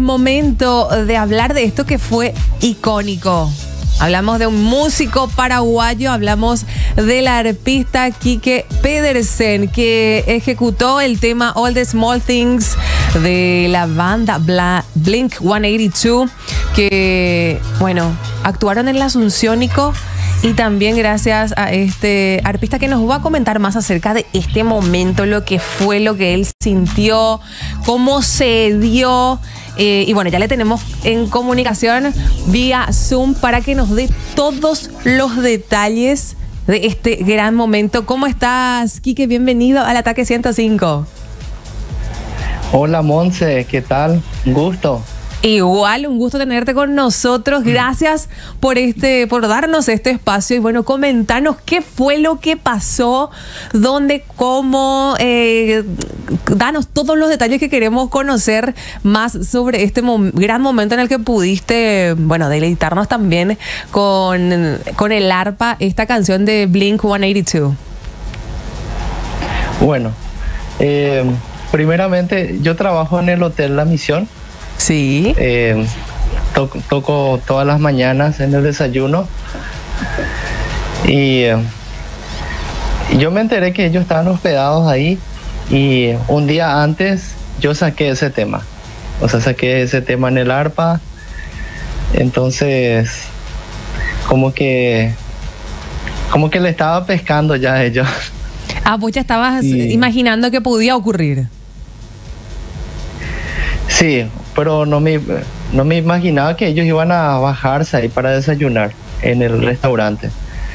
momento de hablar de esto que fue icónico. Hablamos de un músico paraguayo, hablamos del arpista Kike Pedersen, que ejecutó el tema All the Small Things de la banda Blink-182, que, bueno, actuaron en el Asunciónico. Y también gracias a este arpista que nos va a comentar más acerca de este momento, lo que fue, lo que él sintió, cómo se dio. Y bueno, ya le tenemos en comunicación vía Zoom para que nos dé todos los detalles de este gran momento. ¿Cómo estás, Kike? Bienvenido al Ataque 105. Hola, Monse, ¿qué tal? Un gusto. Igual, un gusto tenerte con nosotros. Gracias por darnos este espacio y bueno, comentarnos qué fue lo que pasó, dónde, cómo, danos todos los detalles que queremos conocer más sobre este gran momento en el que pudiste, bueno, deleitarnos también con el arpa, esta canción de Blink-182. Bueno, primeramente yo trabajo en el Hotel La Misión. Sí. Toco todas las mañanas en el desayuno y yo me enteré que ellos estaban hospedados ahí y un día antes yo saqué ese tema, saqué ese tema en el arpa. Entonces como que le estaba pescando ya a ellos. Ah, vos ya estabas imaginando que podía ocurrir. Sí, pero no me imaginaba que ellos iban a bajarse ahí para desayunar en el restaurante.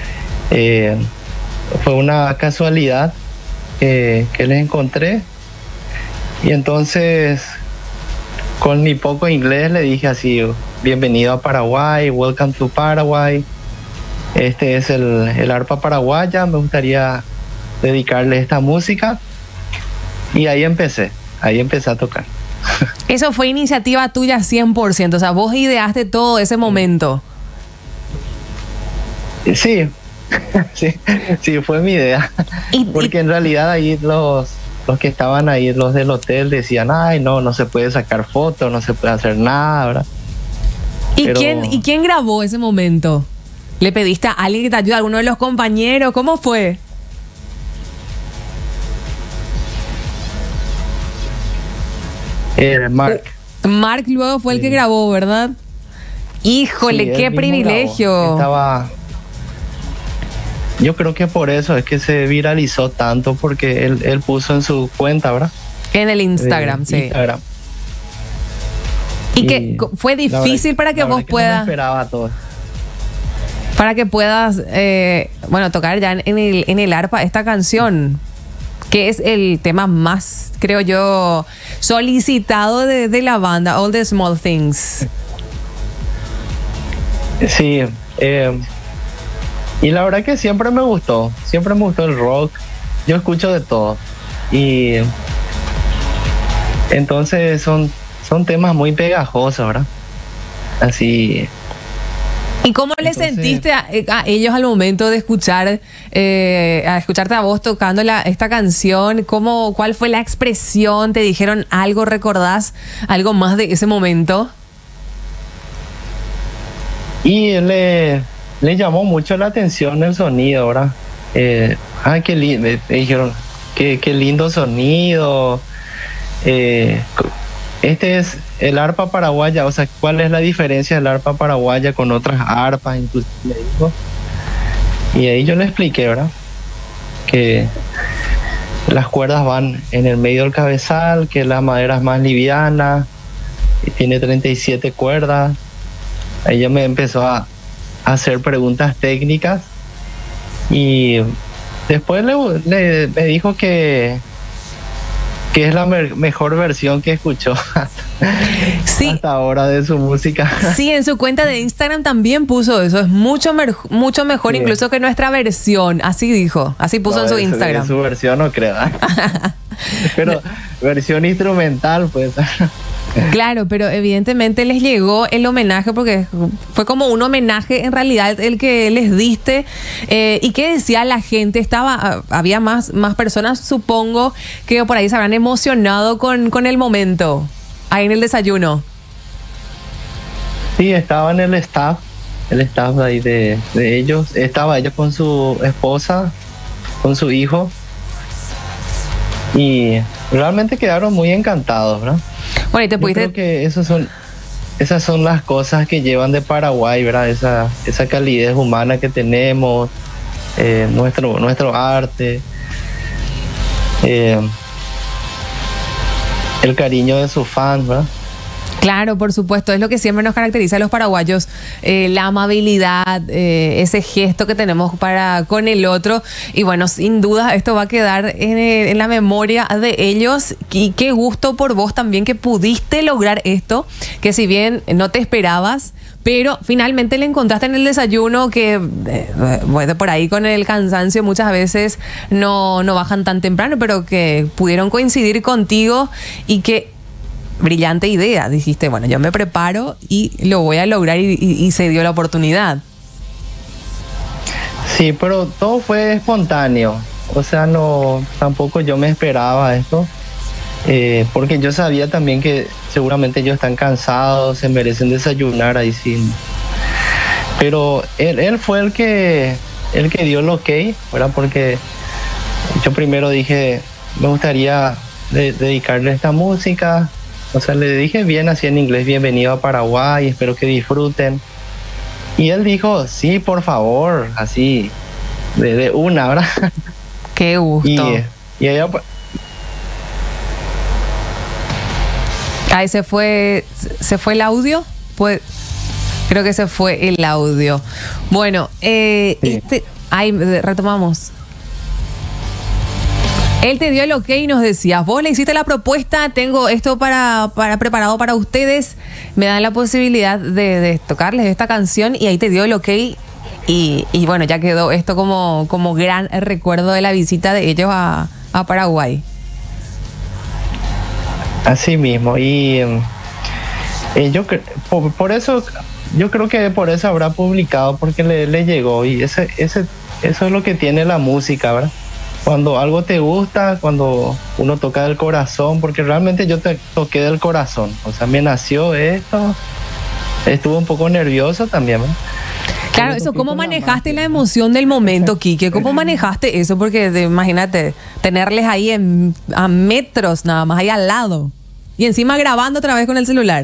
Fue una casualidad que les encontré y entonces con mi poco inglés le dije así: bienvenido a Paraguay, welcome to Paraguay. Este es el arpa paraguaya, me gustaría dedicarle esta música. Y ahí empecé a tocar. Eso fue iniciativa tuya 100%, o sea, vos ideaste todo ese momento. Sí, sí, fue mi idea. Porque en realidad ahí los que estaban ahí, los del hotel, decían: ay, no se puede sacar fotos, no se puede hacer nada, ¿verdad? ¿Y quién grabó ese momento? ¿Le pediste a alguien que te ayude, a alguno de los compañeros? ¿Cómo fue? Mark luego fue el que grabó, ¿verdad? Híjole, sí, qué privilegio. Yo creo que por eso es que se viralizó tanto, porque él puso en su cuenta, ¿verdad? En el Instagram, sí. Instagram. Y que fue difícil para que vos puedas... No me esperaba todo. Para que puedas, tocar ya en el arpa esta canción, que es el tema más, creo yo, solicitado de la banda, All the Small Things. Sí, y la verdad que siempre me gustó el rock. Yo escucho de todo y entonces son temas muy pegajosos, ¿verdad? Así. ¿Y cómo le sentiste a ellos al momento de escucharte a vos tocando esta canción? ¿Cuál fue la expresión? ¿Te dijeron algo? ¿Recordás algo más de ese momento? Y le llamó mucho la atención el sonido, ¿verdad? Qué lindo, me dijeron, qué lindo sonido. Este es el arpa paraguaya, o sea, ¿cuál es la diferencia del arpa paraguaya con otras arpas? Incluso me dijo. Y ahí yo le expliqué, ¿verdad? Que las cuerdas van en el medio del cabezal, que la madera es más liviana, y tiene 37 cuerdas. Ahí ella me empezó a hacer preguntas técnicas y después me dijo que es la mejor versión que escuchó hasta ahora de su música. Sí, en su cuenta de Instagram también puso eso. Es mucho mejor, sí, incluso que nuestra versión. Así dijo, así puso en su Instagram. Su versión no creo. Pero versión instrumental, pues. Claro, pero evidentemente les llegó el homenaje, porque fue como un homenaje en realidad el que les diste. ¿Y qué decía la gente? Había más personas, supongo, que por ahí se habrán emocionado con el momento ahí en el desayuno. Sí, estaba en el staff de ahí de ellos. Estaba ella con su esposa, con su hijo. Y realmente quedaron muy encantados, ¿verdad? Bueno, y te Yo pudiste... creo que esas son las cosas que llevan de Paraguay, ¿verdad? Esa calidez humana que tenemos, nuestro arte, el cariño de sus fans, ¿verdad? Claro, por supuesto, es lo que siempre nos caracteriza a los paraguayos, la amabilidad, ese gesto que tenemos para con el otro. Y bueno, sin duda esto va a quedar en la memoria de ellos. Y qué gusto por vos también que pudiste lograr esto, que si bien no te esperabas, pero finalmente le encontraste en el desayuno que, bueno, por ahí con el cansancio muchas veces no bajan tan temprano, pero que pudieron coincidir contigo y que... Brillante idea, dijiste, bueno, yo me preparo y lo voy a lograr y se dio la oportunidad. Sí, pero todo fue espontáneo, o sea, no, tampoco yo me esperaba esto, porque yo sabía también que seguramente ellos están cansados, se merecen desayunar ahí sin... Pero él fue el que dio el ok, ¿verdad? Porque yo primero dije, me gustaría dedicarle esta música. O sea, le dije bien así en inglés, bienvenido a Paraguay, espero que disfruten. Y él dijo, sí, por favor, así, de una, ¿verdad? Qué gusto. Y ella... Ahí se fue el audio, pues creo que se fue el audio. Bueno, Sí. ahí retomamos. Él te dio el ok y nos decías, vos le hiciste la propuesta, tengo esto para preparado para ustedes, me dan la posibilidad de tocarles esta canción y ahí te dio el ok y bueno, ya quedó esto como gran recuerdo de la visita de ellos a Paraguay. Así mismo, y por eso, yo creo que por eso habrá publicado, porque le llegó, y eso es lo que tiene la música, ¿verdad? Cuando algo te gusta, cuando uno toca del corazón, porque realmente yo te toqué del corazón, o sea, me nació esto, estuve un poco nervioso también, ¿verdad? Claro, eso, ¿cómo manejaste la emoción del momento, Quique? ¿Cómo manejaste eso? Porque imagínate, tenerles ahí a metros nada más, ahí al lado. Y encima grabando otra vez con el celular.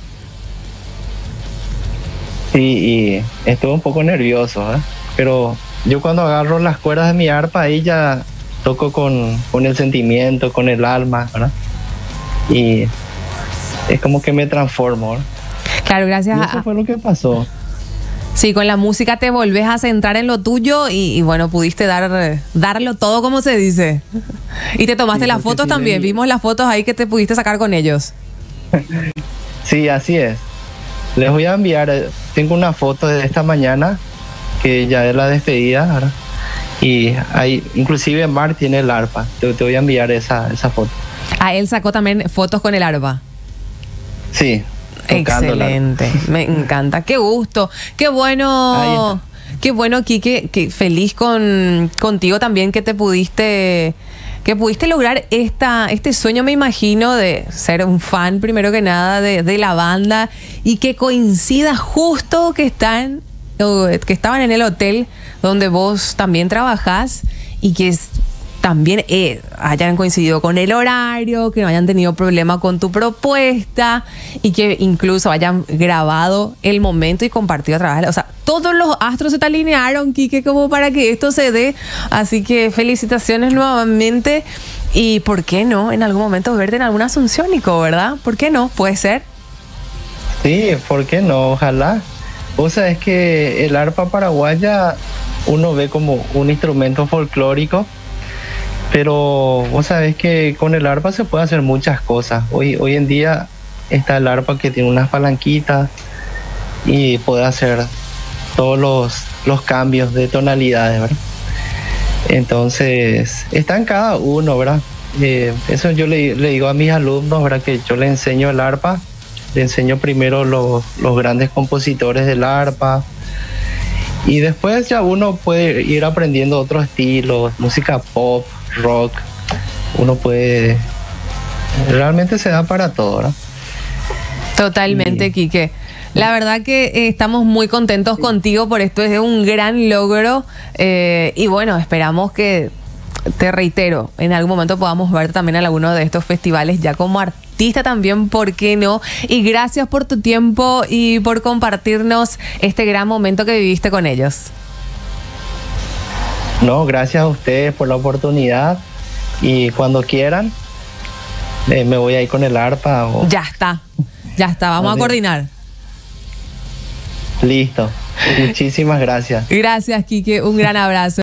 Sí, y estuve un poco nervioso, ¿eh? Pero yo cuando agarro las cuerdas de mi arpa, ahí ya toco con el sentimiento, con el alma, ¿verdad? Y es como que me transformo, ¿verdad? Claro, gracias Y eso fue lo que pasó. Sí, con la música te volvés a centrar en lo tuyo y bueno, pudiste darlo todo, como se dice. Y te tomaste Sí, las porque fotos sí también, vimos las fotos ahí que te pudiste sacar con ellos. Sí, así es. Les voy a enviar, tengo una foto de esta mañana, que ya es la despedida, ¿verdad? Y ahí, inclusive Mar tiene el arpa. Te voy a enviar esa foto. Ah, él sacó también fotos con el arpa. Sí. Excelente, me encanta, qué gusto, qué bueno, Quique, que feliz contigo también que pudiste lograr este sueño, me imagino, de ser un fan primero que nada de la banda y que coincida justo que estaban en el hotel donde vos también trabajás y que también hayan coincidido con el horario, que no hayan tenido problema con tu propuesta y que incluso hayan grabado el momento y compartido a través. O sea, todos los astros se te alinearon, Quique, como para que esto se dé. Así que felicitaciones nuevamente. Y ¿por qué no en algún momento verte en alguna Asunción, Nico, verdad? ¿Por qué no? ¿Puede ser? Sí, ¿por qué no? Ojalá. O sea, es que el arpa paraguaya uno ve como un instrumento folclórico, pero vos sabés que con el arpa se puede hacer muchas cosas. Hoy en día está el arpa que tiene unas palanquitas y puede hacer todos los cambios de tonalidades, ¿verdad? Entonces, está en cada uno, ¿verdad? Eso yo le digo a mis alumnos, ¿verdad? Que yo les enseño el arpa, le enseño primero los grandes compositores del arpa, y después ya uno puede ir aprendiendo otros estilos, música pop, rock. Uno puede, realmente se da para todo, ¿no? Totalmente, Quique. La verdad que estamos muy contentos contigo por esto, es un gran logro y bueno, esperamos que, te reitero, en algún momento podamos ver también en alguno de estos festivales ya como artista también, ¿por qué no? Y gracias por tu tiempo y por compartirnos este gran momento que viviste con ellos. No, gracias a ustedes por la oportunidad y cuando quieran me voy a ir con el arpa. Ya está, vamos a coordinar. Listo, muchísimas gracias. Gracias, Quique, un gran abrazo.